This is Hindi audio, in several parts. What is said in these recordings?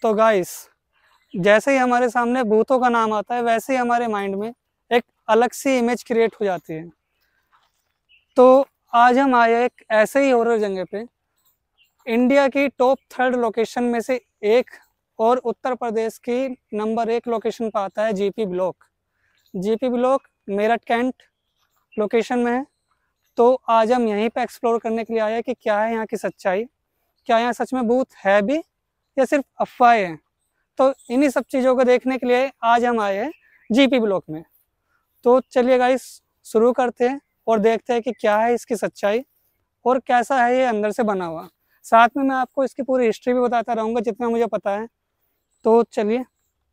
तो गाइस, जैसे ही हमारे सामने भूतों का नाम आता है वैसे ही हमारे माइंड में एक अलग सी इमेज क्रिएट हो जाती है। तो आज हम आए एक ऐसे ही हॉरर जगह पे, इंडिया की टॉप 3rd लोकेशन में से एक और उत्तर प्रदेश की नंबर 1 लोकेशन पर आता है GP block. GP block Meerut cantt location में है। तो आज हम यहीं पे एक्सप्लोर करने के लिए आए हैं कि क्या है यहाँ की सच्चाई, क्या यहाँ सच में भूत है भी या सिर्फ अफवाहें हैं। तो इन्हीं सब चीज़ों को देखने के लिए आज हम आए हैं जीपी ब्लॉक में। तो चलिए गाइस, शुरू करते हैं और देखते हैं कि क्या है इसकी सच्चाई और कैसा है ये अंदर से बना हुआ। साथ में मैं आपको इसकी पूरी हिस्ट्री भी बताता रहूँगा जितना मुझे पता है। तो चलिए।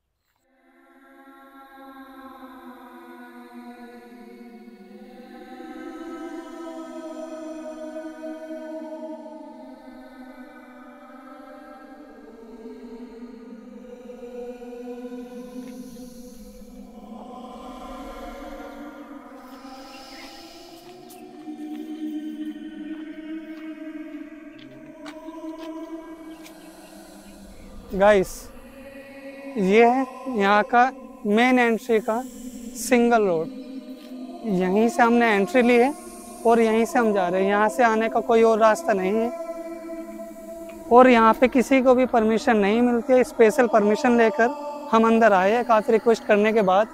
गाइस, ये है यहाँ का मेन एंट्री का सिंगल रोड। यहीं से हमने एंट्री ली है और यहीं से हम जा रहे हैं। यहाँ से आने का कोई और रास्ता नहीं है और यहाँ पे किसी को भी परमिशन नहीं मिलती है। स्पेशल परमिशन लेकर हम अंदर आए हैं काफ़ी रिक्वेस्ट करने के बाद।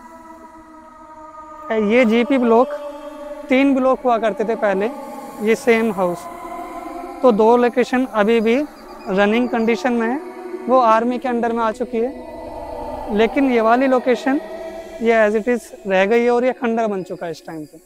ये जीपी ब्लॉक 3 ब्लॉक हुआ करते थे पहले, ये सेम हाउस। तो 2 लोकेशन अभी भी रनिंग कंडीशन में है, वो आर्मी के अंडर में आ चुकी है। लेकिन ये वाली लोकेशन ये एज इट इज़ रह गई है और ये खंडर बन चुका है इस टाइम पे।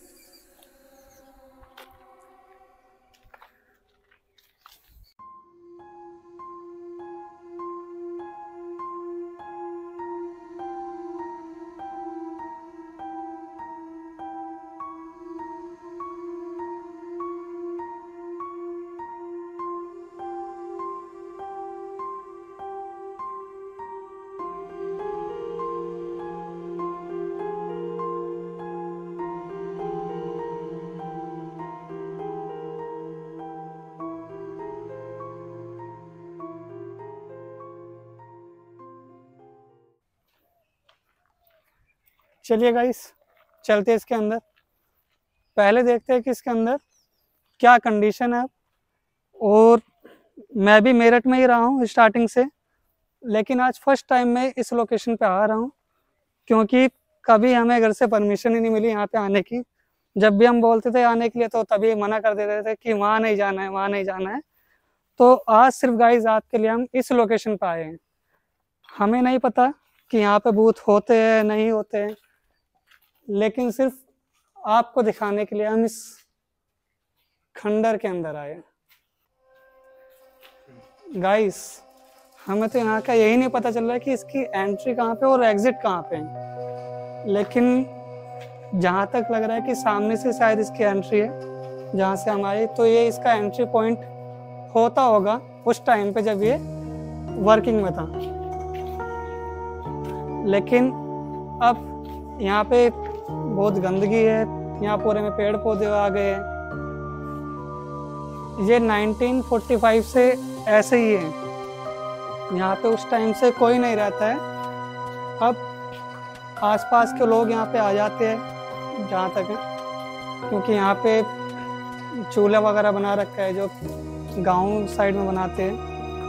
चलिए गाइस, चलते हैं इसके अंदर। पहले देखते हैं कि इसके अंदर क्या कंडीशन है। और मैं भी मेरठ में ही रहा हूँ स्टार्टिंग से, लेकिन आज फर्स्ट टाइम मैं इस लोकेशन पे आ रहा हूँ क्योंकि कभी हमें घर से परमिशन ही नहीं मिली यहाँ पे आने की। जब भी हम बोलते थे आने के लिए तो तभी मना कर देते थे कि वहाँ नहीं जाना है, वहाँ नहीं जाना है। तो आज सिर्फ गाइस आपके लिए हम इस लोकेशन पे आए हैं। हमें नहीं पता कि यहाँ पे भूत होते हैं नहीं होते हैं, लेकिन सिर्फ आपको दिखाने के लिए हम इस खंडर के अंदर आए। गाइस, हमें तो यहाँ का यही नहीं पता चल रहा है कि इसकी एंट्री कहाँ पे और एग्जिट कहाँ पे है। लेकिन जहाँ तक लग रहा है कि सामने से शायद इसकी एंट्री है जहाँ से हम आए। तो ये इसका एंट्री पॉइंट होता होगा उस टाइम पे जब ये वर्किंग में था। लेकिन अब यहाँ पे बहुत गंदगी है, यहाँ पूरे में पेड़ पौधे आ गए हैं। ये 1945 से ऐसे ही है, यहाँ पे उस टाइम से कोई नहीं रहता है। अब आसपास के लोग यहाँ पे आ जाते हैं जहाँ तक है, क्योंकि यहाँ पे चूल्हा वगैरह बना रखा है जो गांव साइड में बनाते हैं।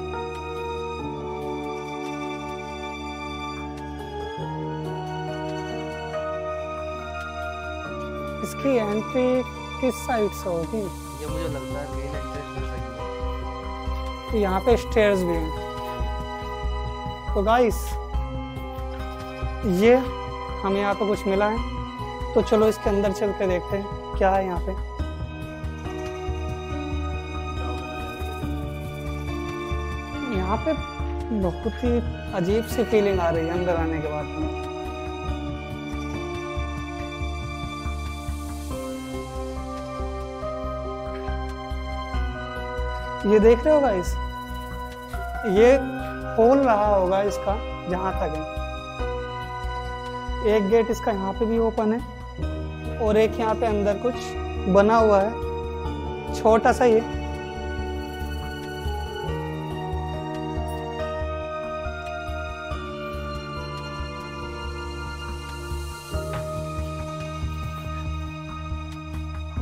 इसकी एंट्री किस साइड से होगी? ये मुझे लगता है मेन एंट्री है। तो यहाँ पे स्टेयर्स भी हैं। तो गाइस, ये हमें यहाँ पे कुछ मिला है, तो चलो इसके अंदर चल के देखते हैं क्या है यहाँ पे। यहाँ पे बहुत ही अजीब सी फीलिंग आ रही है अंदर आने के बाद में। ये देख रहे हो गाइस, ये खोल रहा होगा इसका जहाँ तक है। एक गेट इसका यहाँ पे भी ओपन है और एक यहाँ पे अंदर कुछ बना हुआ है, छोटा सा।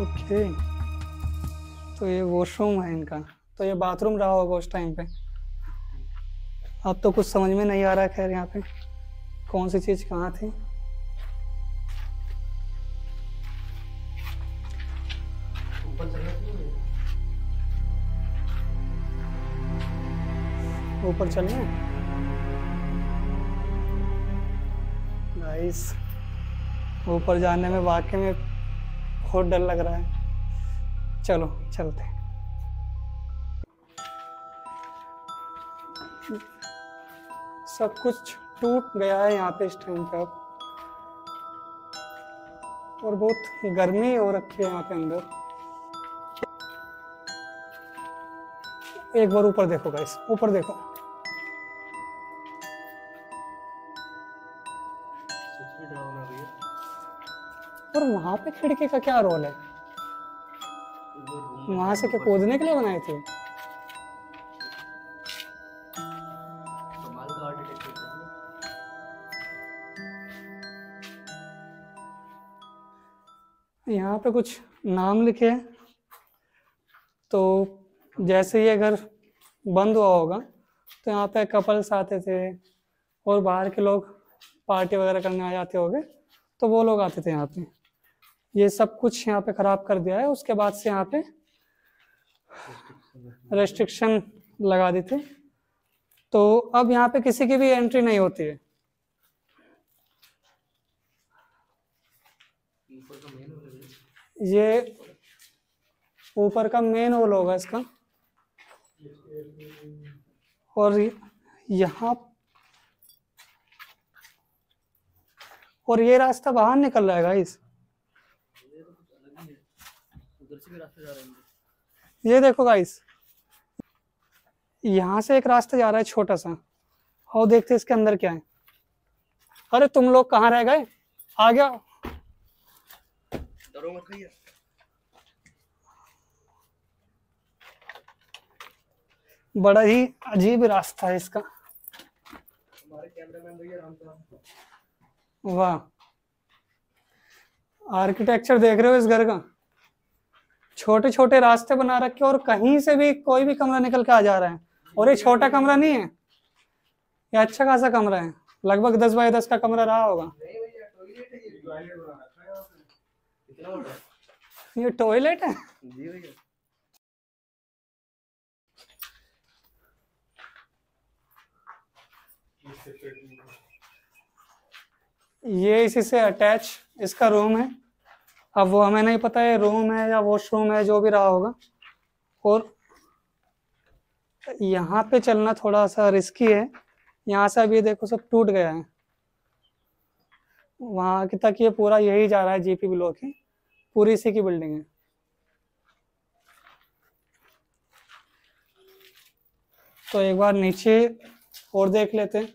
ओके, तो ये वॉशरूम है इनका, तो ये बाथरूम रहा होगा उस टाइम पे। अब तो कुछ समझ में नहीं आ रहा है, खैर यहाँ पे कौन सी चीज़ कहाँ थी। ऊपर चलिए गाइस, ऊपर जाने में वाकई में बहुत डर लग रहा है। चलो चलते हैं। सब कुछ टूट गया है यहाँ पे इस टाइम पे अब, और बहुत गर्मी हो रखी है यहाँ पे अंदर। एक बार ऊपर देखो गाइस, ऊपर देखो। और वहां पे खिड़की का क्या रोल है? वहां से क्या कूदने के लिए बनाए थे? यहाँ पे कुछ नाम लिखे हैं, तो जैसे ये घर बंद हुआ होगा तो यहाँ पे कपल्स आते थे और बाहर के लोग पार्टी वगैरह करने आ जाते होंगे, तो वो लोग आते थे यहाँ पे। ये सब कुछ यहाँ पे खराब कर दिया है, उसके बाद से यहाँ पे रेस्ट्रिक्शन लगा दी थी, तो अब यहाँ पे किसी की भी एंट्री नहीं होती है। ये ऊपर का मेन हॉल होगा इसका, और यहाँ और ये रास्ता बाहर निकल रहा है गाइस। ये देखो गाइस, यहाँ से एक रास्ता जा रहा है छोटा सा, और देखते इसके अंदर क्या है। अरे तुम लोग कहाँ रह गए, आ गया। डरो मत भैया। बड़ा ही अजीब रास्ता है इसका। हमारे कैमरामैन भैया राम। वाह, आर्किटेक्चर देख रहे हो इस घर का? छोटे छोटे रास्ते बना रखे और कहीं से भी कोई भी कमरा निकल के आ जा रहा है। और ये छोटा कमरा नहीं है, ये अच्छा खासा कमरा है, लगभग 10 बाय 10 का कमरा रहा होगा। ये टॉयलेट है जी भैया। ये इसी से अटैच इसका रूम है। अब वो हमें नहीं पता है रूम है या वॉशरूम है, जो भी रहा होगा। और यहाँ पे चलना थोड़ा सा रिस्की है, यहाँ से अभी देखो सब टूट गया है। वहाँ की तक ये पूरा यही जा रहा है, जीपी ब्लॉक है, पूरी इसी की बिल्डिंग है। तो एक बार नीचे और देख लेते हैं।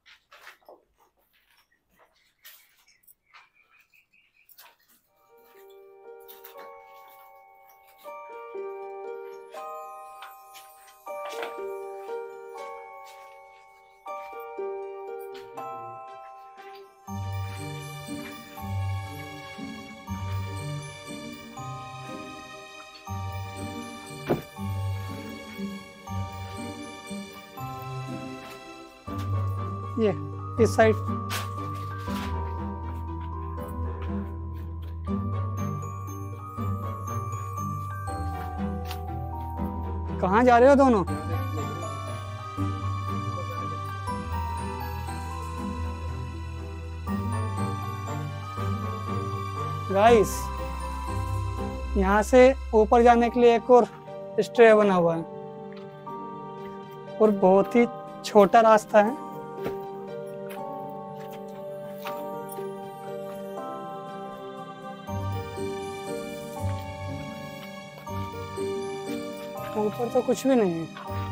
ये इस साइड कहाँ जा रहे हो दोनों? गाइस, यहाँ से ऊपर जाने के लिए एक और स्टे बना हुआ है और बहुत ही छोटा रास्ता है। ऊपर तो कुछ भी नहीं है।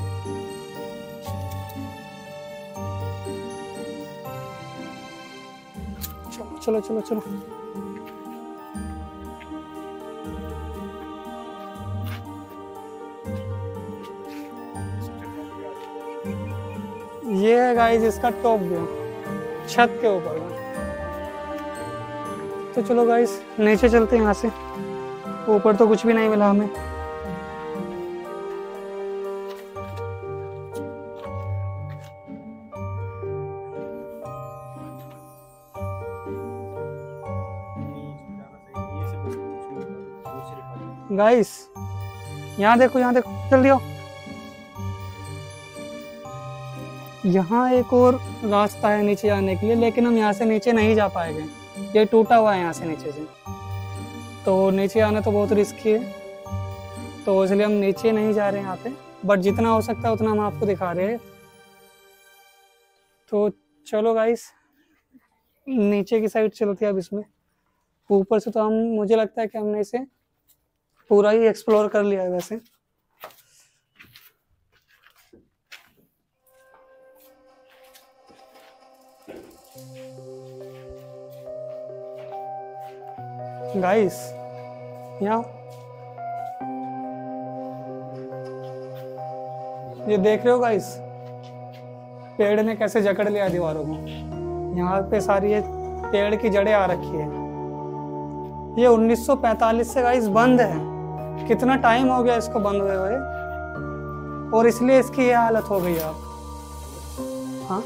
चलो चलो चलो चलो। ये है गाइस इसका टॉप व्यू, छत के ऊपर। तो चलो गाइस नीचे चलते हैं यहाँ से। ऊपर तो कुछ भी नहीं मिला हमें। गाइस यहाँ देखो, यहाँ देखो, जल्दी आओ। यहाँ एक और रास्ता है नीचे जाने के लिए, लेकिन हम यहाँ से नीचे नहीं जा पाएंगे, ये टूटा हुआ है यहाँ से नीचे से, तो नीचे आना तो बहुत रिस्की है, तो इसलिए हम नीचे नहीं जा रहे हैं यहाँ पे। बट जितना हो सकता है उतना हम आपको दिखा रहे हैं। तो चलो गाइस, नीचे की साइड चलते हैं अब इसमें। ऊपर से तो हम, मुझे लगता है कि हमने इसे पूरा ही एक्सप्लोर कर लिया है वैसे। गाइस यहाँ ये देख रहे हो गाइस, पेड़ ने कैसे जकड़ लिया दीवारों को। यहाँ पे सारी ये पेड़ की जड़ें आ रखी है। ये 1945 से गाइस बंद है। कितना टाइम हो गया इसको बंद हुए हुए, और इसलिए इसकी ये हालत हो गई है अब। हाँ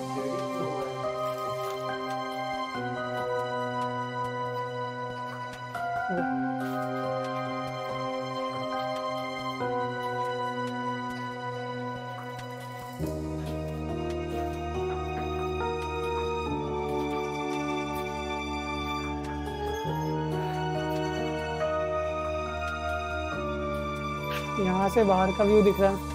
यहाँ से बाहर का व्यू दिख रहा है।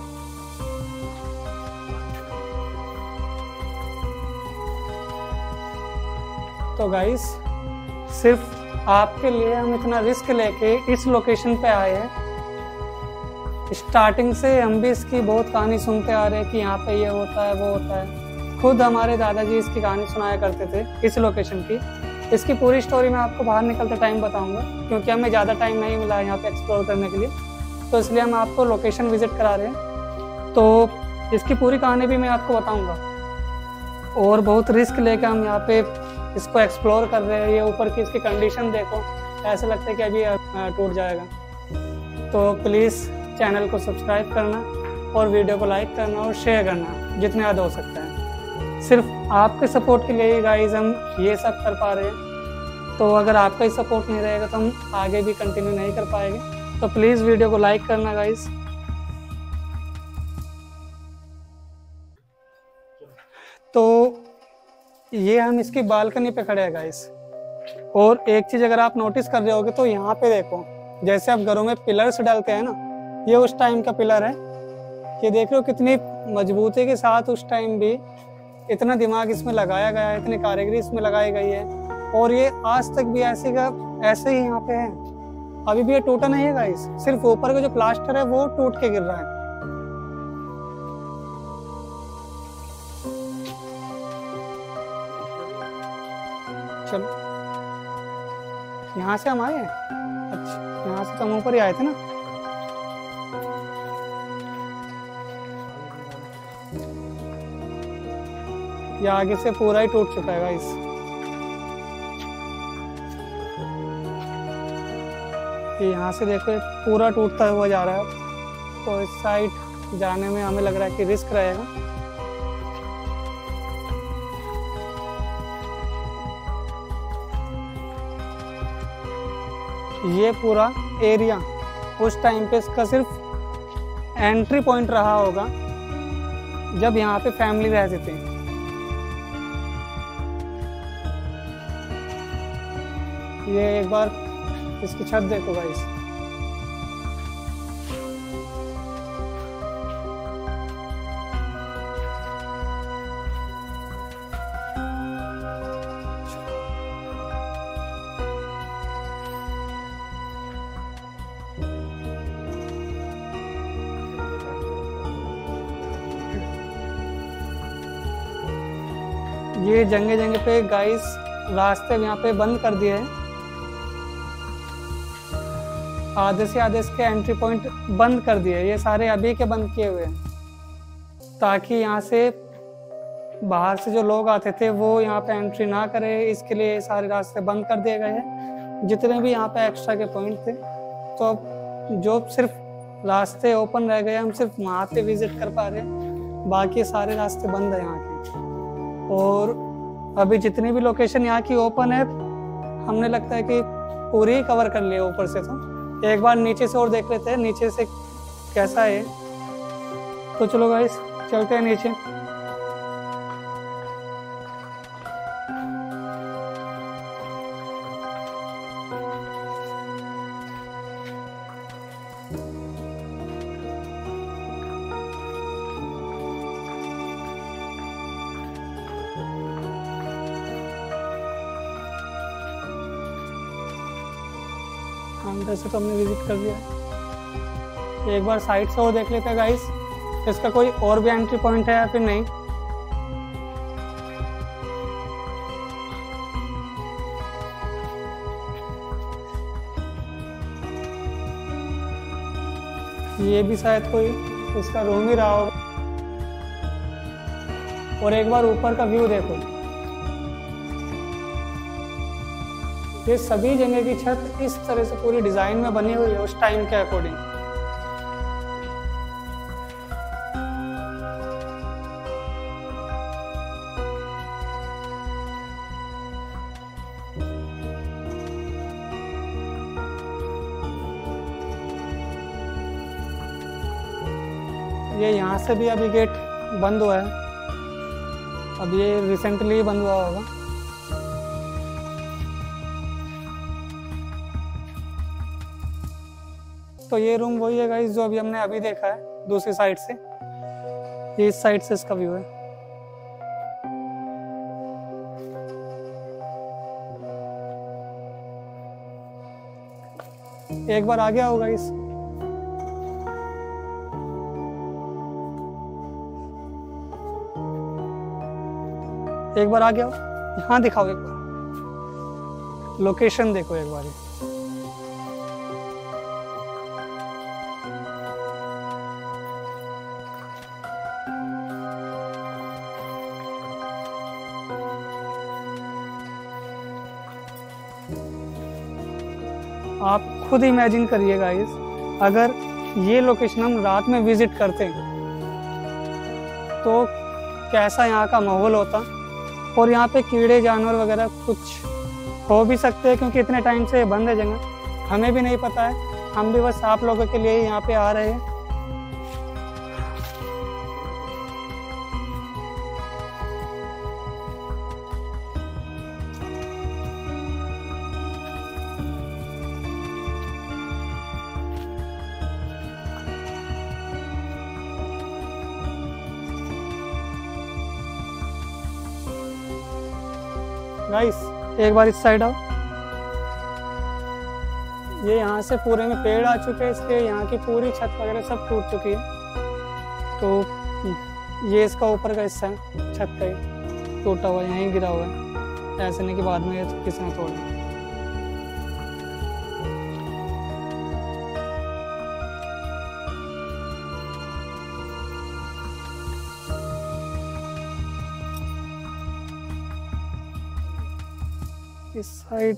तो गाइस, सिर्फ आपके लिए हम इतना रिस्क लेके इस लोकेशन पे आए हैं। स्टार्टिंग से हम भी इसकी बहुत कहानी सुनते आ रहे हैं कि यहाँ पे ये होता है, वो होता है। खुद हमारे दादाजी इसकी कहानी सुनाया करते थे इस लोकेशन की। इसकी पूरी स्टोरी मैं आपको बाहर निकलते टाइम बताऊंगा, क्योंकि हमें ज़्यादा टाइम नहीं मिला है यहाँ पे एक्सप्लोर करने के लिए, तो इसलिए हम आपको लोकेशन विजिट करा रहे हैं। तो इसकी पूरी कहानी भी मैं आपको बताऊंगा, और बहुत रिस्क लेकर हम यहाँ पे इसको एक्सप्लोर कर रहे हैं। ये ऊपर की इसकी कंडीशन देखो, ऐसा लगता है कि अभी टूट जाएगा। तो प्लीज़ चैनल को सब्सक्राइब करना और वीडियो को लाइक करना और शेयर करना जितना ज़्यादा हो सकता है। सिर्फ आपके सपोर्ट के लिए ही गाइस हम ये सब कर पा रहे हैं। तो अगर आपका ही सपोर्ट नहीं रहेगा तो हम आगे भी कंटिन्यू नहीं कर पाएंगे। तो प्लीज़ वीडियो को लाइक करना गाइस। तो ये हम इसकी बालकनी पे खड़े हैं गाइस, और एक चीज़ अगर आप नोटिस कर रहे होगे तो यहाँ पे देखो, जैसे आप घरों में पिलर्स डालते हैं ना, ये उस टाइम का पिलर है। ये देख रहे हो कितनी मजबूती के साथ उस टाइम भी इतना दिमाग इसमें लगाया गया है, इतनी कारीगरी इसमें लगाई गई है, और ये आज तक भी ऐसे का ऐसे ही यहाँ पे है। अभी भी ये टूटा नहीं है गाइस, सिर्फ ऊपर का जो प्लास्टर है वो टूट के गिर रहा है। चलो, यहाँ से हम आए हैं। अच्छा, यहाँ से तो हम ऊपर ही आए थे ना। ये आगे से पूरा ही टूट चुका है गाइस। ये यहाँ से देखो, पूरा टूटता हुआ जा रहा है। तो इस साइड जाने में हमें लग रहा है कि रिस्क रहेगा। ये पूरा एरिया उस टाइम पे इसका सिर्फ एंट्री पॉइंट रहा होगा जब यहाँ पे फैमिली रहती थी। ये एक बार इसकी छत देखो गाइस। ये जगह जगह पे गाइस रास्ते यहाँ पे बंद कर दिए हैं। आधे से आधे इसके एंट्री पॉइंट बंद कर दिए। ये सारे अभी के बंद किए हुए हैं, ताकि यहाँ से बाहर से जो लोग आते थे वो यहाँ पे एंट्री ना करे। इसके लिए सारे रास्ते बंद कर दिए गए हैं, जितने भी यहाँ पे एक्स्ट्रा के पॉइंट थे। तो अब जो सिर्फ रास्ते ओपन रह गए, हम सिर्फ वहाँ पे विजिट कर पा रहे हैं, बाकी सारे रास्ते बंद है यहाँ के। और अभी जितनी भी लोकेशन यहाँ की ओपन है, हमने लगता है कि पूरी ही कवर कर लिया ऊपर से। तो एक बार नीचे से और देख लेते हैं नीचे से कैसा है। तो चलो गाइस चलते हैं नीचे। अंदर से तो हमने विजिट कर लिया है, एक बार साइड से और देख लेते हैं गाइस, इसका कोई और भी एंट्री पॉइंट है या फिर नहीं। ये भी शायद कोई इसका रूम ही रहा होगा। और एक बार ऊपर का व्यू देखो, ये सभी जगह की छत इस तरह से पूरी डिजाइन में बनी हुई है उस टाइम के अकॉर्डिंग। ये यहाँ से भी अभी गेट बंद हुआ है, अब ये रिसेंटली बंद हुआ होगा। तो ये रूम वही है गाइस जो अभी हमने अभी देखा है दूसरी साइड से। ये इस साइड से इसका व्यू है। एक बार आ गया होगा इस एक बार आ गया हो, यहाँ दिखाओ एक बार लोकेशन देखो एक बार। आप खुद इमेजिन करिए गाइस, अगर ये लोकेशन हम रात में विजिट करते तो कैसा यहाँ का माहौल होता। और यहाँ पे कीड़े जानवर वगैरह कुछ हो भी सकते हैं, क्योंकि इतने टाइम से बंद है जगह, हमें भी नहीं पता है। हम भी बस आप लोगों के लिए ही यहाँ पे आ रहे हैं। गाइस एक बार इस साइड आओ। ये यहाँ से पूरे में पेड़ आ चुके हैं, इसलिए यहाँ की पूरी छत वगैरह सब टूट चुकी है। तो ये इसका ऊपर का हिस्सा है छत का, ही टूटा हुआ यहीं गिरा हुआ है, ऐसे नहीं कि बाद में ये किसी ने तोड़ा। इस साइड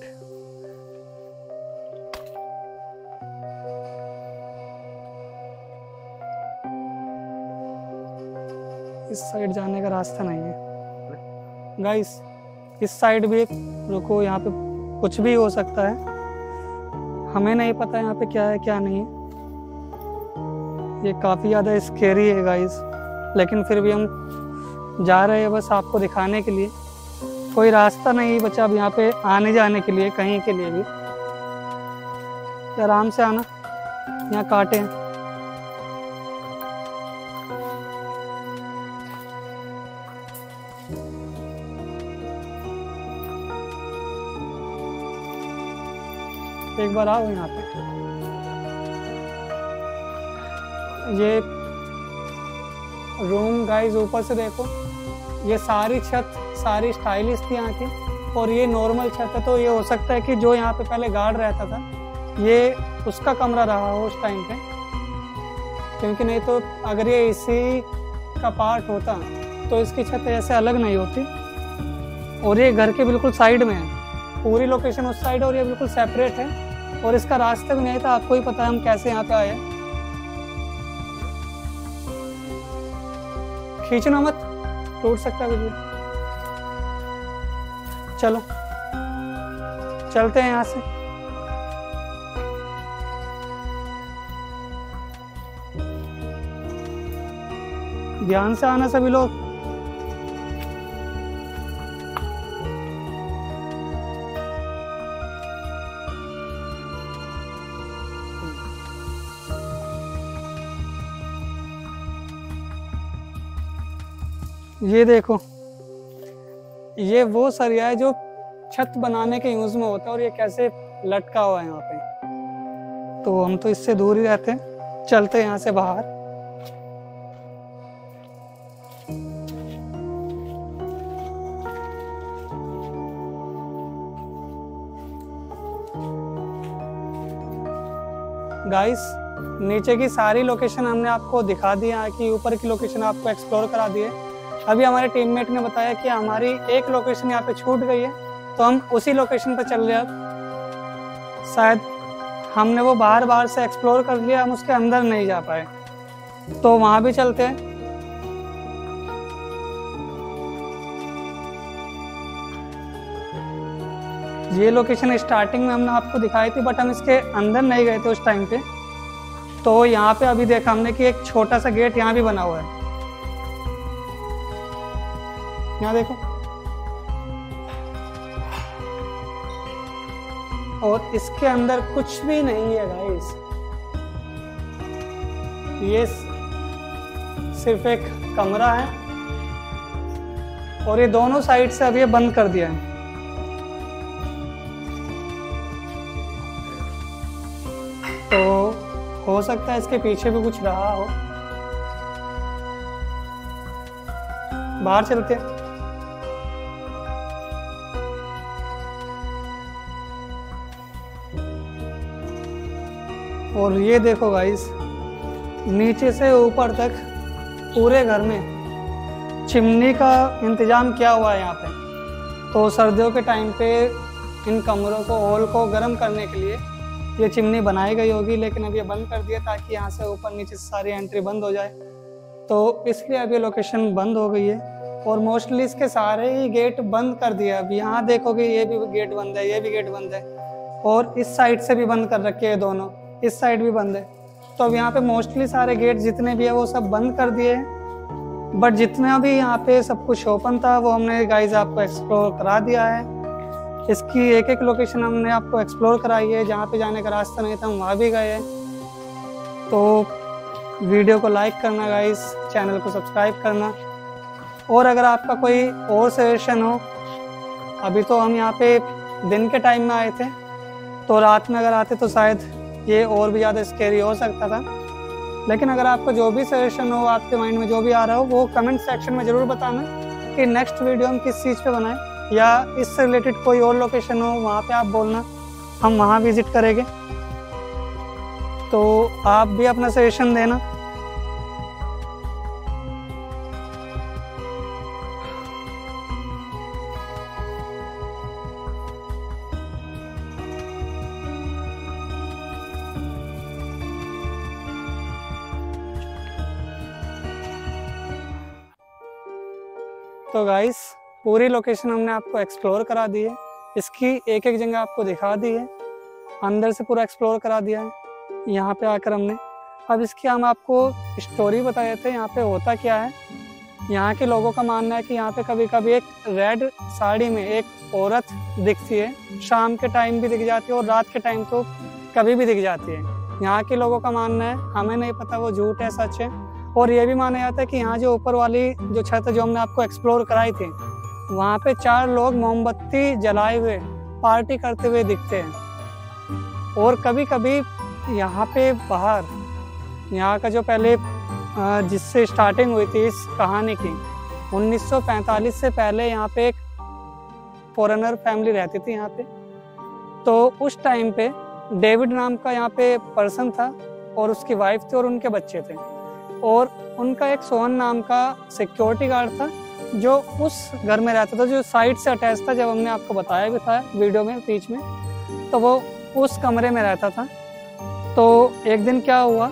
जाने का रास्ता नहीं है गाइस। इस साइड भी रुको, यहाँ पे कुछ भी हो सकता है, हमें नहीं पता यहाँ पे क्या है क्या नहीं है। ये काफी ज्यादा स्केरी है गाइस, लेकिन फिर भी हम जा रहे हैं बस आपको दिखाने के लिए। कोई रास्ता नहीं बचा अब यहाँ पे आने जाने के लिए, कहीं के लिए भी। आराम से आना, यहाँ कांटे हैं। एक बार आओ यहाँ पे। ये रूम गाइस ऊपर से देखो, ये सारी छत सारी स्टाइलिश थी यहाँ की, और ये नॉर्मल छत है। तो ये हो सकता है कि जो यहाँ पे पहले गार्ड रहता था ये उसका कमरा रहा हो उस टाइम पे, क्योंकि नहीं तो अगर ये इसी का पार्ट होता तो इसकी छत ऐसे अलग नहीं होती। और ये घर के बिल्कुल साइड में है, पूरी लोकेशन उस साइड और ये बिल्कुल सेपरेट है। और इसका रास्ता भी नहीं था, आपको ही पता है हम कैसे यहाँ पे आए। खींचना मत, टूट सकता है कुछ भी। चलो चलते हैं यहाँ से। ध्यान से आना सभी लोग। ये देखो, ये वो सरिया है जो छत बनाने के यूज में होता है, और ये कैसे लटका हुआ है यहाँ पे। तो हम तो इससे दूर ही रहते हैं, चलते हैं यहाँ से बाहर। गाइस, नीचे की सारी लोकेशन हमने आपको दिखा दी है, कि ऊपर की लोकेशन आपको एक्सप्लोर करा दी है। अभी हमारे टीममेट ने बताया कि हमारी एक लोकेशन यहाँ पे छूट गई है, तो हम उसी लोकेशन पर चल रहे हैं अब। शायद हमने वो बाहर से एक्सप्लोर कर लिया, हम उसके अंदर नहीं जा पाए, तो वहाँ भी चलते हैं। ये लोकेशन स्टार्टिंग में हमने आपको दिखाई थी, बट हम इसके अंदर नहीं गए थे उस टाइम पे। तो यहाँ पे अभी देखा हमने कि एक छोटा सा गेट यहाँ भी बना हुआ है, यहाँ देखो। और इसके अंदर कुछ भी नहीं है गाइस, ये सिर्फ एक कमरा है, और ये दोनों साइड से अभी ये बंद कर दिया है। तो हो सकता है इसके पीछे भी कुछ रहा हो। बाहर चलते हैं। और ये देखो गाइस, नीचे से ऊपर तक पूरे घर में चिमनी का इंतजाम किया हुआ है यहाँ पे। तो सर्दियों के टाइम पे इन कमरों को, हॉल को गर्म करने के लिए ये चिमनी बनाई गई होगी, लेकिन अब ये बंद कर दिया ताकि यहाँ से ऊपर नीचे से सारी एंट्री बंद हो जाए। तो इसलिए अब ये लोकेशन बंद हो गई है, और मोस्टली इसके सारे ही गेट बंद कर दिया। अब यहाँ देखोगे ये भी गेट बंद है, ये भी गेट बंद है, और इस साइड से भी बंद कर रखे हैं दोनों, इस साइड भी बंद है। तो अब यहाँ पे मोस्टली सारे गेट जितने भी है वो सब बंद कर दिए हैं, बट जितना भी यहाँ पे सब कुछ ओपन था वो हमने गाइस आपको एक्सप्लोर करा दिया है। इसकी एक एक लोकेशन हमने आपको एक्सप्लोर कराई है, जहाँ पे जाने का रास्ता नहीं था हम वहाँ भी गए हैं। तो वीडियो को लाइक करना गाइस, चैनल को सब्सक्राइब करना, और अगर आपका कोई और सजेशन हो, अभी तो हम यहाँ पे दिन के टाइम में आए थे, तो रात में अगर आते तो शायद ये और भी ज़्यादा स्केरी हो सकता था। लेकिन अगर आपका जो भी सजेशन हो, आपके माइंड में जो भी आ रहा हो, वो कमेंट सेक्शन में ज़रूर बताना कि नेक्स्ट वीडियो हम किस चीज़ पे बनाएं, या इससे रिलेटेड कोई और लोकेशन हो वहाँ पे आप बोलना, हम वहाँ विजिट करेंगे। तो आप भी अपना सजेशन देना। तो गाइस, पूरी लोकेशन हमने आपको एक्सप्लोर करा दी है, इसकी एक एक जगह आपको दिखा दी है, अंदर से पूरा एक्सप्लोर करा दिया है यहाँ पे आकर हमने। अब इसकी हम आपको स्टोरी बताए थे, यहाँ पे होता क्या है। यहाँ के लोगों का मानना है कि यहाँ पे कभी कभी एक रेड साड़ी में एक औरत दिखती है, शाम के टाइम भी दिख जाती है और रात के टाइम तो कभी भी दिख जाती है। यहाँ के लोगों का मानना है, हमें नहीं पता वो झूठ है सच है। और ये भी माना जाता है कि यहाँ जो ऊपर वाली जो छत है जो हमने आपको एक्सप्लोर कराई थी, वहाँ पे 4 लोग मोमबत्ती जलाए हुए पार्टी करते हुए दिखते हैं। और कभी कभी यहाँ पे बाहर, यहाँ का जो पहले जिससे स्टार्टिंग हुई थी इस कहानी की, 1945 से पहले यहाँ पे एक फॉरेनर फैमिली रहती थी यहाँ पे। तो उस टाइम पे डेविड नाम का यहाँ पे पर्सन था, और उसकी वाइफ थी और उनके बच्चे थे, और उनका एक सोहन नाम का सिक्योरिटी गार्ड था जो उस घर में रहता था, जो साइड से अटैच था। जब हमने आपको बताया भी था वीडियो में बीच में, तो वो उस कमरे में रहता था। तो एक दिन क्या हुआ,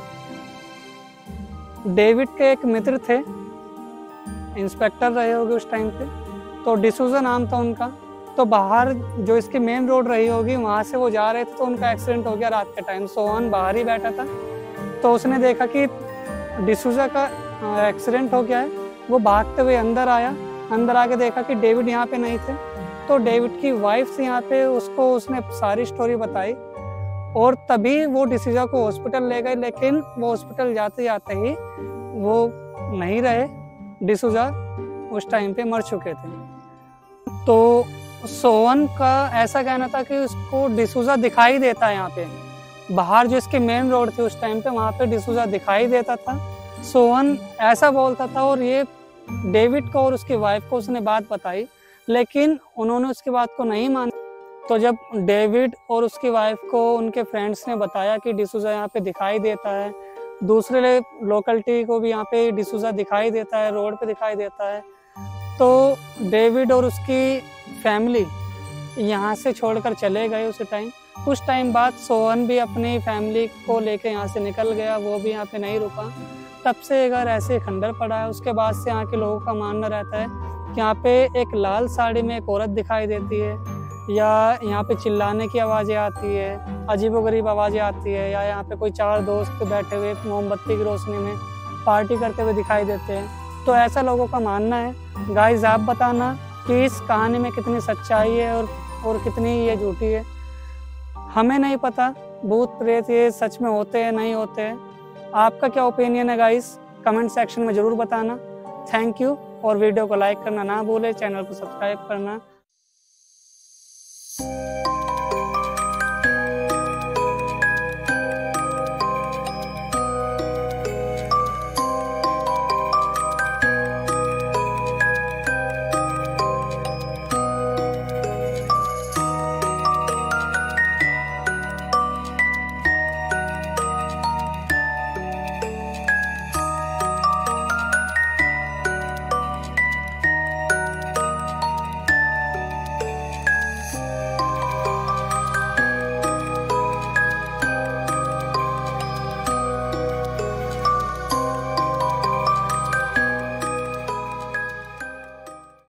डेविड के एक मित्र थे, इंस्पेक्टर रहे होंगे उस टाइम पे, तो डिसूजा नाम था उनका। तो बाहर जो इसकी मेन रोड रही होगी वहाँ से वो जा रहे थे, तो उनका एक्सीडेंट हो गया रात के टाइम। सोहन बाहर ही बैठा था, तो उसने देखा कि डिसूजा का एक्सीडेंट हो गया है। वो भागते हुए अंदर आया, अंदर आके देखा कि डेविड यहाँ पे नहीं थे। तो डेविड की वाइफ से यहाँ पे उसने सारी स्टोरी बताई, और तभी वो डिसूजा को हॉस्पिटल ले गए। लेकिन वो हॉस्पिटल जाते जाते ही वो नहीं रहे, डिसूजा उस टाइम पे मर चुके थे। तो सोहन का ऐसा कहना था कि उसको डिसूजा दिखाई देता है, यहाँ पे बाहर जो इसकी मेन रोड थी उस टाइम पे, वहाँ पे डिसूजा दिखाई देता था। सोहन ऐसा बोलता था, और ये डेविड को और उसकी वाइफ को उसने बात बताई, लेकिन उन्होंने उसकी बात को नहीं माना। तो जब डेविड और उसकी वाइफ को उनके फ्रेंड्स ने बताया कि डिसूजा यहाँ पे दिखाई देता है, दूसरे लोकलिटी को भी यहाँ पे डिसूजा दिखाई देता है, रोड पे दिखाई देता है, तो डेविड और उसकी फैमिली यहाँ से छोड़कर चले गए उसी टाइम। कुछ टाइम बाद सोहन भी अपनी फैमिली को लेकर यहाँ से निकल गया, वो भी यहाँ पे नहीं रुका। तब से घर ऐसे खंडर पड़ा है। उसके बाद से यहाँ के लोगों का मानना रहता है कि यहाँ पे एक लाल साड़ी में एक औरत दिखाई देती है, या यहाँ पे चिल्लाने की आवाज़ें आती है, अजीबोगरीब आवाज़ें आती है, या यहाँ पे कोई 4 दोस्त बैठे हुए मोमबत्ती की रोशनी में पार्टी करते हुए दिखाई देते हैं। तो ऐसा लोगों का मानना है। गाइस, आप बताना कि इस कहानी में कितनी सच्चाई है और कितनी ये झूठी है। हमें नहीं पता भूत प्रेत ये सच में होते हैं नहीं होते हैं। आपका क्या ओपिनियन है गाइस, कमेंट सेक्शन में ज़रूर बताना। थैंक यू, और वीडियो को लाइक करना ना भूलें, चैनल को सब्सक्राइब करना।